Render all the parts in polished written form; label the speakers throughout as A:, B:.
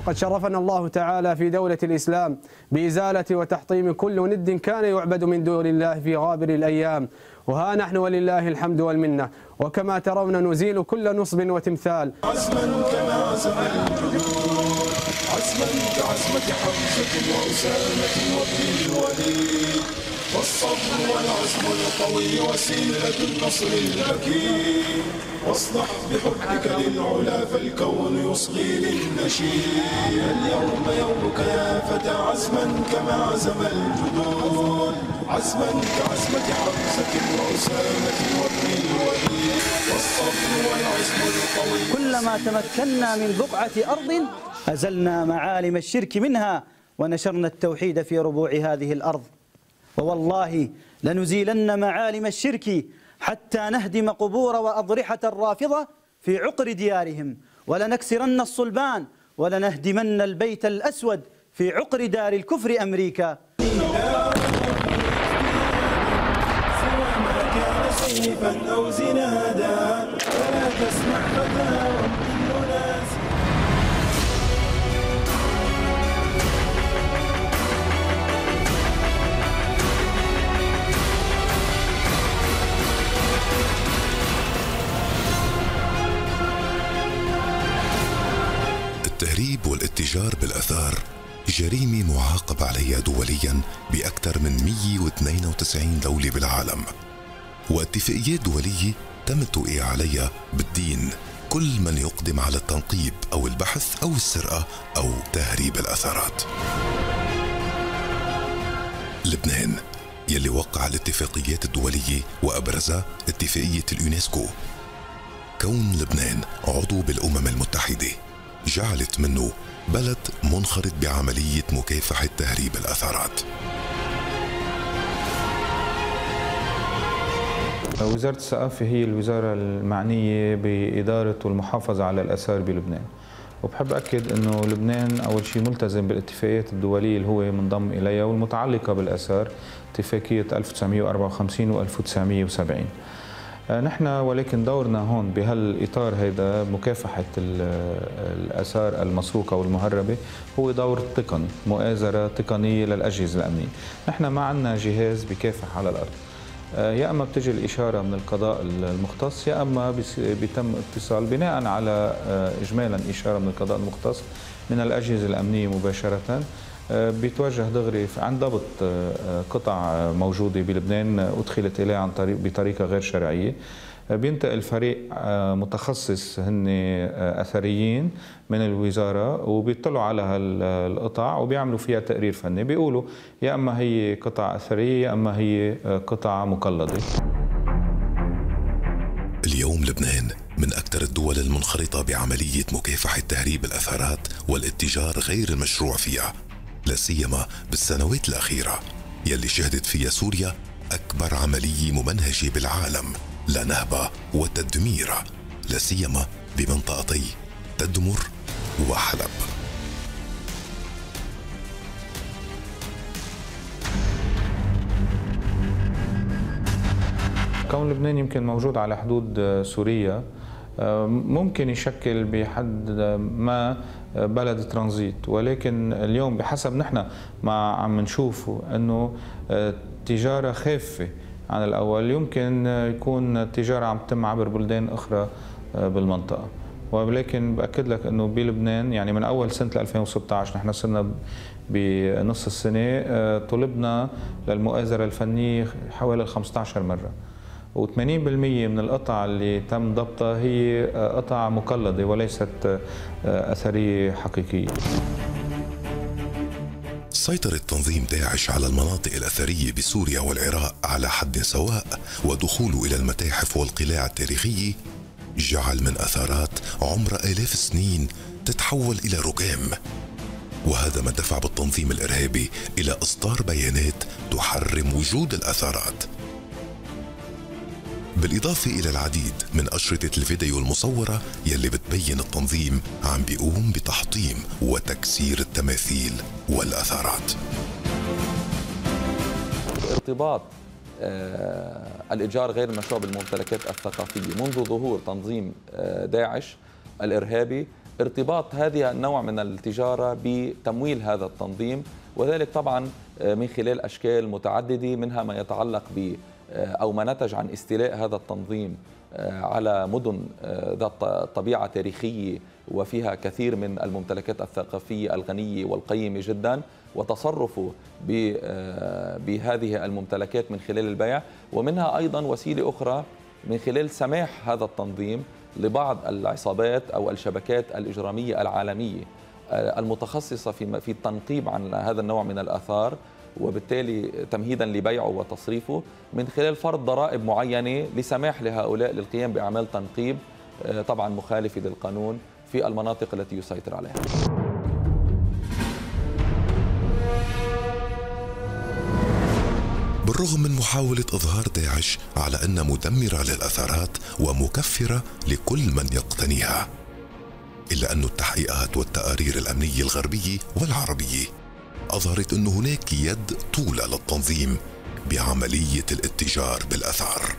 A: وقد شرفنا الله تعالى في دولة الإسلام بإزالة وتحطيم كل ند كان يعبد من دون الله في غابر الأيام، وها نحن ولله الحمد والمنة، وكما ترون نزيل كل نصب وتمثال.
B: عزما كما عزم الجنود، عزما كعزمة حمزة وأسامة وابن الوليد، والصبر والعزم القوي وسيلة النصر الأكيد، واصلح بحبك للعلا فالكون يصغي للنشيد. اليوم يومك يا فتى عزما كما عزم الجنود، عزما كعزمة حمزة وأسامة وابن الوليد، والصبر والعزم القوي.
C: كلما تمكنا من بقعة أرض أزلنا معالم الشرك منها ونشرنا التوحيد في ربوع هذه الأرض، ووالله لنزيلن معالم الشرك حتى نهدم قبور وأضرحة الرافضة في عقر ديارهم، ولنكسرن الصلبان ولنهدمن البيت الأسود في عقر دار الكفر أمريكا.
B: سيفا أو زنادا ولا تسمع فتى كل ناس.
D: التهريب والاتجار بالآثار جريمة معاقب عليها دوليا بأكثر من 192 دولة بالعالم، واتفاقيات دولية تم التوقيع عليها بالدين كل من يقدم على التنقيب أو البحث أو السرقة أو تهريب الأثارات. لبنان يلي وقع الاتفاقيات الدولية وأبرزها اتفاقية اليونسكو، كون لبنان عضو بالأمم المتحدة جعلت منه بلد منخرط بعملية مكافحة تهريب الأثارات.
E: وزارة الثقافة هي الوزارة المعنية بإدارة والمحافظة على الآثار بلبنان، وبحب أكد أنه لبنان أول شيء ملتزم بالاتفاقيات الدولية اللي هو منضم إليها والمتعلقة بالآثار، اتفاقية 1954 و 1970. نحن ولكن دورنا هون بهالإطار هيدا مكافحة الآثار المسروقة والمهربة هو دور تقني، مؤازرة تقنية للأجهزة الأمنية. نحن ما عندنا جهاز بكافح على الأرض، يا اما بتجي الاشاره من القضاء المختص يا اما بيتم اتصال بناء على اجمالا اشاره من القضاء المختص من الاجهزه الامنيه مباشره، بيتوجه دغري عن ضبط قطع موجوده بلبنان ادخلت اليه عن طريق بطريقه غير شرعيه. بينتقل فريق متخصص هن اثريين من الوزاره وبيطلعوا على هالقطع وبيعملوا فيها تقرير فني، بيقولوا يا اما هي قطع اثريه يا اما هي قطع مقلده.
D: اليوم لبنان من اكثر الدول المنخرطه بعمليه مكافحه تهريب الاثارات والاتجار غير المشروع فيها، لا سيما بالسنوات الاخيره يلي شهدت فيها سوريا اكبر عمليه ممنهجه بالعالم لنهبة وتدمير، لا سيما بمنطقتي تدمر وحلب.
E: كون لبنان يمكن موجود على حدود سوريا ممكن يشكل بحد ما بلد ترانزيت، ولكن اليوم بحسب نحن ما عم نشوفه انه تجارة خافة عن الأول، يمكن يكون التجارة عم تتم عبر بلدان أخرى بالمنطقة. ولكن بأكد لك أنه بلبنان يعني من أول سنة 2016 نحن صرنا بنص السنة طلبنا للمؤازرة الفنية حوالي 15 مرة، و80% من القطع اللي تم ضبطها هي قطع مقلدة وليست أثرية حقيقية.
D: سيطرة تنظيم داعش على المناطق الأثرية بسوريا والعراق على حد سواء، ودخوله إلى المتاحف والقلاع التاريخية جعل من أثارات عمر آلاف السنين تتحول إلى ركام، وهذا ما دفع بالتنظيم الإرهابي إلى إصدار بيانات تحرم وجود الأثارات، بالإضافة إلى العديد من أشرطة الفيديو المصورة يلي بتبين التنظيم عم بيقوم بتحطيم وتكسير التماثيل والأثارات.
F: ارتباط الإتجار غير المشروع بالممتلكات الثقافية منذ ظهور تنظيم داعش الإرهابي ارتباط هذه النوع من التجارة بتمويل هذا التنظيم، وذلك طبعا من خلال أشكال متعددة، منها ما يتعلق ب أو ما نتج عن استيلاء هذا التنظيم على مدن ذات طبيعة تاريخية وفيها كثير من الممتلكات الثقافية الغنية والقيمة جدا، وتصرفه بهذه الممتلكات من خلال البيع. ومنها أيضا وسيلة أخرى من خلال سماح هذا التنظيم لبعض العصابات أو الشبكات الإجرامية العالمية المتخصصة في التنقيب عن هذا النوع من الآثار، وبالتالي تمهيدا لبيعه وتصريفه، من خلال فرض ضرائب معينة لسماح لهؤلاء للقيام بأعمال تنقيب طبعا مخالفة للقانون في المناطق التي يسيطر عليها.
D: بالرغم من محاولة إظهار داعش على أن مدمرة للأثارات ومكفرة لكل من يقتنيها، إلا أن التحقيقات والتقارير الأمنية الغربية والعربية أظهرت أن هناك يد طولة للتنظيم بعملية الاتجار بالأثار.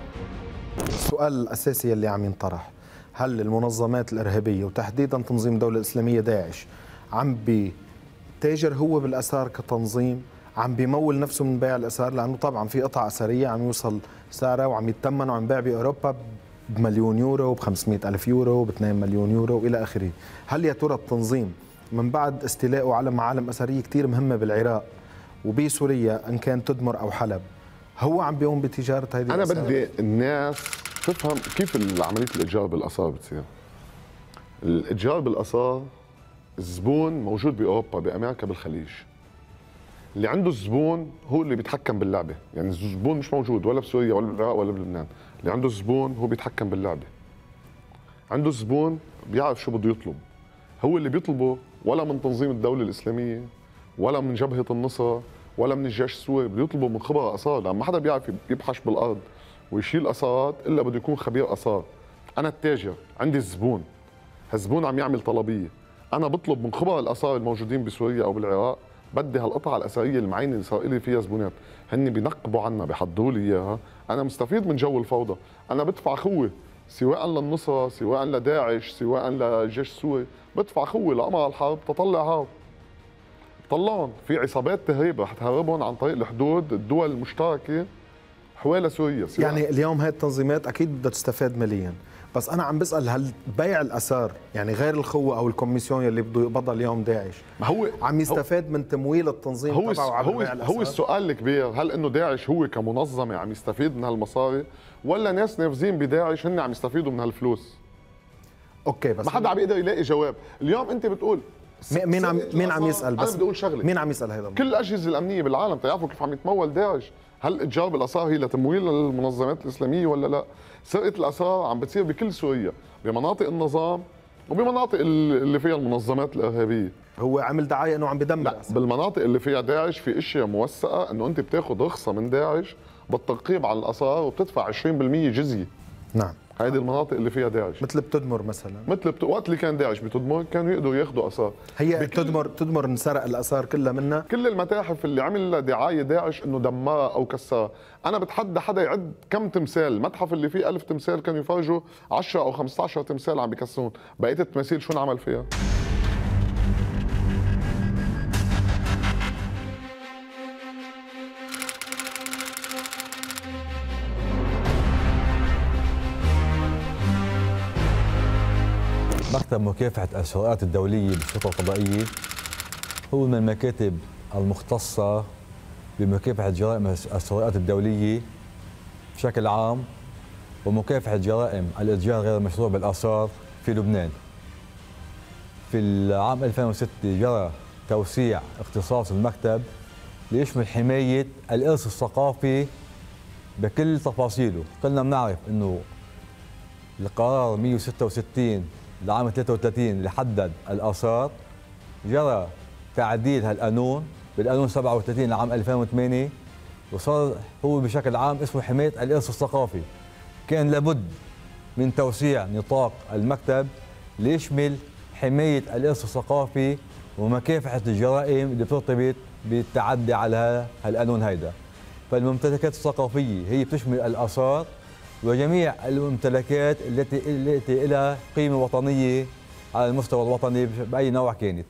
G: السؤال الأساسي اللي عم ينطرح، هل المنظمات الإرهابية وتحديدا تنظيم الدولة الإسلامية داعش عم بيتاجر هو بالأثار كتنظيم، عم بيمول نفسه من بيع الأثار؟ لأنه طبعا في قطع أثرية عم يوصل سعرها وعم يتمن وعم يبيع بأوروبا بمليون يورو، ب500,000 يورو، ب2 مليون يورو إلى آخره. هل يا ترى التنظيم من بعد استيلائه على معالم أثرية كتير مهمة بالعراق وبسوريا إن كان تدمر أو حلب، هو عم بيقوم بتجارة هذه
H: أنا
G: الأثار؟
H: بدي الناس تفهم كيف عملية الإتجار بالآثار بتصير. الإتجار بالآثار، الزبون موجود بأوروبا، بأمريكا، بالخليج. اللي عنده الزبون هو اللي بيتحكم باللعبة، يعني الزبون مش موجود ولا بسوريا ولا بالعراق ولا بلبنان، اللي عنده الزبون هو بيتحكم باللعبة. عنده الزبون بيعرف شو بده يطلب، هو اللي بيطلبه ولا من تنظيم الدولة الإسلامية ولا من جبهة النصرة ولا من الجيش السوري، بده يطلبه من خبراء آثار، لأن ما حدا بيعرف يبحث بالأرض ويشيل آثارات إلا بده يكون خبير آثار. أنا التاجر عندي الزبون، هالزبون عم يعمل طلبية، أنا بطلب من خبراء الآثار الموجودين بسوريا أو بالعراق، بدي هالقطعة الأثرية المعينة اللي صار لي فيها زبونات، هن بينقبوا عنا، بيحضروا لي إياها، أنا مستفيد من جو الفوضى، أنا بدفع خوة سواء للنصرة، سواء لداعش، سواء للجيش السوري، بدفع خوة لأمر الحرب تطلع هاو. طلعهم في عصابات تهريب رح تهربهم عن طريق الحدود الدول المشتركة حوالي سوريا.
G: يعني اليوم هاي التنظيمات أكيد بدها تستفاد ماليا، بس أنا عم بسأل هل بيع الآثار يعني غير الخوة أو الكوميسيون اللي بده يقبضها اليوم داعش،
H: ما هو
G: عم يستفاد من تمويل التنظيم تبعه على بيع الآثار؟
H: هو السؤال الكبير، هل إنه داعش هو كمنظمة عم يستفيد من هالمصاري ولا ناس نافذين بداعش هن عم يستفيدوا من هالفلوس؟
G: اوكي، بس
H: ما حدا عم يقدر يلاقي جواب. اليوم انت بتقول
G: مين عم يسأل؟ بس
H: انا بدي اقول شغله،
G: مين عم يسأل هذا؟
H: كل الاجهزه الامنيه بالعالم تعرفوا كيف عم يتمول داعش. هل اتجار بالاثار هي لتمويل المنظمات الاسلاميه ولا لا؟ سرقه الاثار عم بتصير بكل سوريا، بمناطق النظام وبمناطق اللي فيها المنظمات الارهابيه.
G: هو عمل دعايه انه عم بدمر.
H: لا، بالمناطق اللي فيها داعش في اشياء موثقه انه انت بتاخذ رخصه من داعش بالتنقيب على الاثار وبتدفع 20% جزيه.
G: نعم،
H: هذه المناطق اللي فيها داعش،
G: مثل بتدمر مثلا،
H: مثل وقت اللي كان داعش بتدمر كانوا يقدروا ياخذوا اثار.
G: هي تدمر انسرق الاثار كلها منها.
H: كل المتاحف اللي عمل لها دعايه داعش انه دمرها او كسرها، انا بتحدى حدا يعد كم تمثال، المتحف اللي فيه 1000 تمثال كانوا يفرجوا 10 او 15 تمثال عم بيكسرون، بقيه التماثيل شو انعمل فيها؟
I: مكتب مكافحة السرقات الدولية بالشرطة القضائية هو من المكاتب المختصة بمكافحة جرائم السرقات الدولية بشكل عام ومكافحة جرائم الإتجار غير المشروع بالآثار في لبنان. في العام 2006 جرى توسيع اختصاص المكتب ليشمل حماية الإرث الثقافي بكل تفاصيله. كلنا بنعرف إنه القرار 166 لعام 33 اللي حدد الآثار جرى تعديل هالقانون بالقانون 37 لعام 2008 وصار هو بشكل عام اسمه حماية الإرث الثقافي. كان لابد من توسيع نطاق المكتب ليشمل حماية الإرث الثقافي ومكافحة الجرائم اللي بترتبط بالتعدي على هالقانون هيدا. فالممتلكات الثقافية هي بتشمل الآثار وجميع الممتلكات التي لها قيمة وطنية على المستوى الوطني بأي نوع كانت.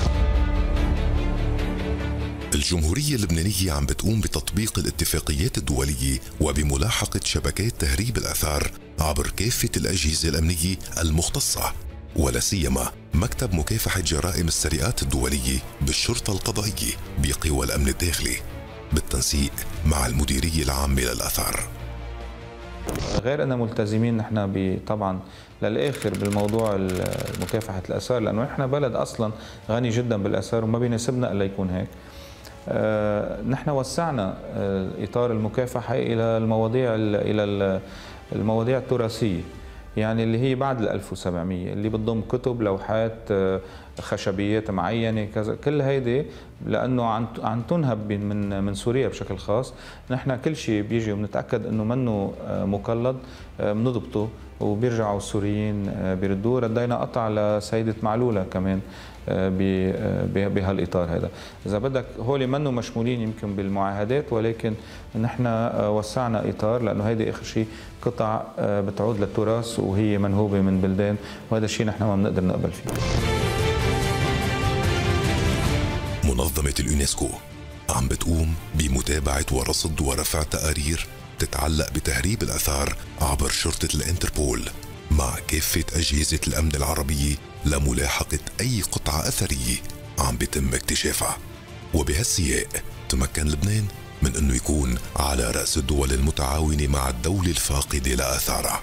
D: الجمهورية اللبنانية عم بتقوم بتطبيق الاتفاقيات الدولية وبملاحقة شبكات تهريب الآثار عبر كافة الأجهزة الأمنية المختصة، ولا سيما مكتب مكافحة جرائم السرقات الدولية بالشرطة القضائية بقوى الأمن الداخلي بالتنسيق مع المديرية العامة للآثار.
E: غير أننا ملتزمين نحن طبعا للآخر بالموضوع مكافحة الآثار، لأنه نحن بلد أصلا غني جدا بالآثار وما بيناسبنا إلا يكون هيك. نحن وسعنا إطار المكافحة إلى المواضيع التراثية، يعني اللي هي بعد ال 1700 اللي بتضم كتب، لوحات، خشبيات معينة كذا، كل هيدي لأنه عم تنهب من سوريا بشكل خاص. نحن كل شيء بيجي وبنتأكد أنه منه مقلد بنضبطه وبيرجعوا السوريين بيردوه. ردينا قطع لسيدة معلولة كمان بهالإطار هذا. إذا بدك هولي منه مشمولين يمكن بالمعاهدات، ولكن نحن وسعنا إطار لأنه هيدي آخر شيء قطع بتعود للتراث وهي منهوبة من بلدان، وهذا الشيء نحن ما بنقدر نقبل فيه.
D: منظمة اليونسكو عم بتقوم بمتابعة ورصد ورفع تقارير تتعلق بتهريب الآثار عبر شرطة الانتربول مع كافة أجهزة الأمن العربية لملاحقة أي قطعة أثرية عم بيتم اكتشافها. وبهالسياق تمكن لبنان من أنه يكون على رأس الدول المتعاونة مع الدولة الفاقدة لآثارها.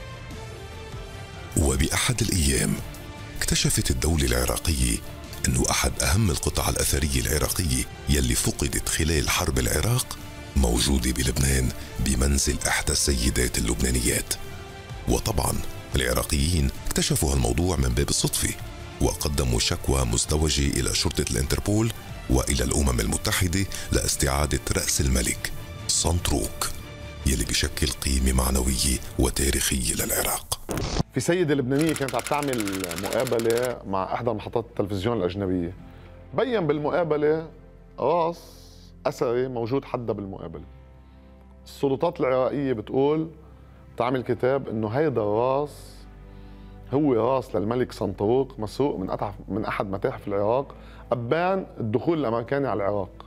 D: وبأحد الأيام اكتشفت الدولة العراقية أنه أحد أهم القطع الأثرية العراقية يلي فقدت خلال حرب العراق موجودة بلبنان بمنزل إحدى السيدات اللبنانيات. وطبعا العراقيين اكتشفوا هالموضوع من باب الصدفة وقدموا شكوى مزدوجة إلى شرطة الانتربول وإلى الأمم المتحدة لاستعادة رأس الملك سانتروك يلي بشكل قيمة معنوية وتاريخية للعراق.
H: في سيدة لبنانية كانت عم تعمل مقابلة مع إحدى محطات التلفزيون الأجنبية، بين بالمقابلة راس أثري موجود حدا بالمقابلة. السلطات العراقية بتقول تعمل كتاب إنه هيدا الراس هو راس للملك سانتروك مسروق من أحد متاحف العراق أبان الدخول الأمريكاني على العراق.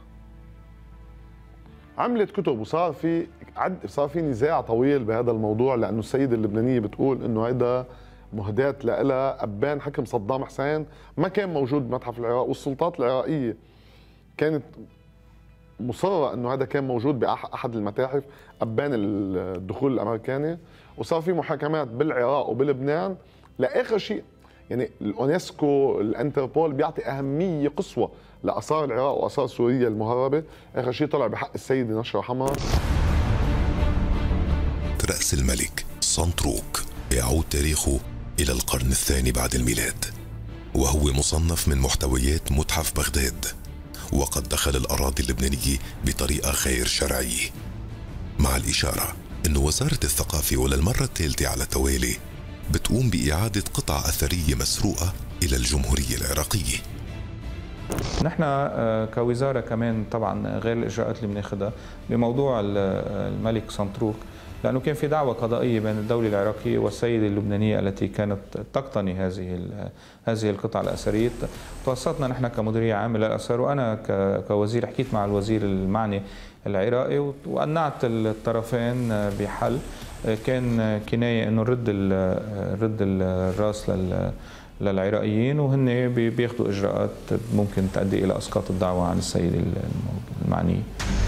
H: عملت كتب وصار في نزاع طويل بهذا الموضوع، لأنه السيدة اللبنانية بتقول إنه هيدا مهداة لها أبان حكم صدام حسين ما كان موجود بمتحف العراق، والسلطات العراقية كانت مصرة إنه هذا كان موجود بأحد المتاحف أبان الدخول الأمريكاني. وصار في محاكمات بالعراق وبلبنان لآخر شيء. يعني اليونسكو الانتربول بيعطي أهمية قصوى لآثار العراق وآثار سوريا المهربة. آخر شيء طلع بحق السيدة نشرة حمراء.
D: رأس الملك سانتروك يعود تاريخه إلى القرن الثاني بعد الميلاد، وهو مصنف من محتويات متحف بغداد، وقد دخل الأراضي اللبنانية بطريقة غير شرعية، مع الإشارة أن وزارة الثقافة وللمرة الثالثة على التوالي بتقوم بإعادة قطع أثرية مسروقة إلى الجمهورية العراقية.
E: نحن كوزارة كمان طبعا غير الإجراءات اللي بناخدها بموضوع الملك سانتروك، لأنه كان في دعوة قضائية بين الدولة العراقية والسيدة اللبنانية التي كانت تقتني هذه القطع الأثرية. توسطنا نحن كمديرية عامة للآثار، وأنا كوزير حكيت مع الوزير المعني العراقي وأنعت الطرفين بحل كان كناية إنه نرد الراس للعراقيين، وهن بياخذوا إجراءات ممكن تؤدي إلى إسقاط الدعوة عن السيدة المعنية.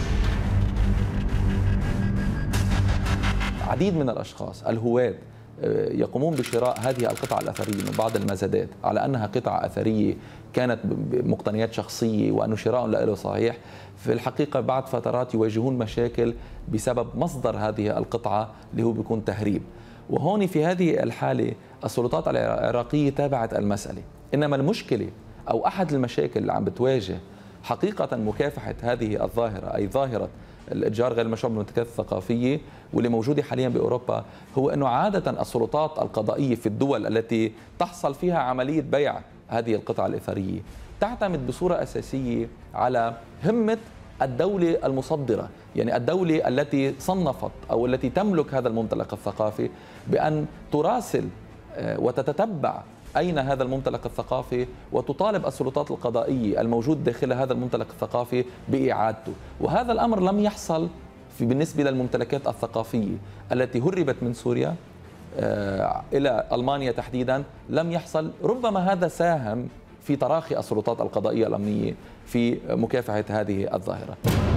F: عديد من الأشخاص الهواة يقومون بشراء هذه القطع الأثرية من بعض المزادات على أنها قطع أثرية كانت مقتنيات شخصية وأنه شراء له صحيح. في الحقيقة بعد فترات يواجهون مشاكل بسبب مصدر هذه القطعة اللي هو بيكون تهريب. وهون في هذه الحالة السلطات العراقية تابعت المسألة، إنما المشكلة أو أحد المشاكل اللي عم بتواجه حقيقة مكافحة هذه الظاهرة، أي ظاهرة الإتجار غير المشروع بالمنتجات الثقافية واللي موجودة حاليا بأوروبا، هو أنه عادة السلطات القضائية في الدول التي تحصل فيها عملية بيع هذه القطع الأثرية تعتمد بصورة أساسية على همة الدولة المصدرة، يعني الدولة التي صنفت أو التي تملك هذا الممتلك الثقافي، بأن تراسل وتتتبع أين هذا الممتلك الثقافي، وتطالب السلطات القضائية الموجود داخل هذا الممتلك الثقافي بإعادته. وهذا الأمر لم يحصل بالنسبة للممتلكات الثقافية التي هربت من سوريا إلى ألمانيا تحديدا، لم يحصل. ربما هذا ساهم في تراخي السلطات القضائية الأمنية في مكافحة هذه الظاهرة.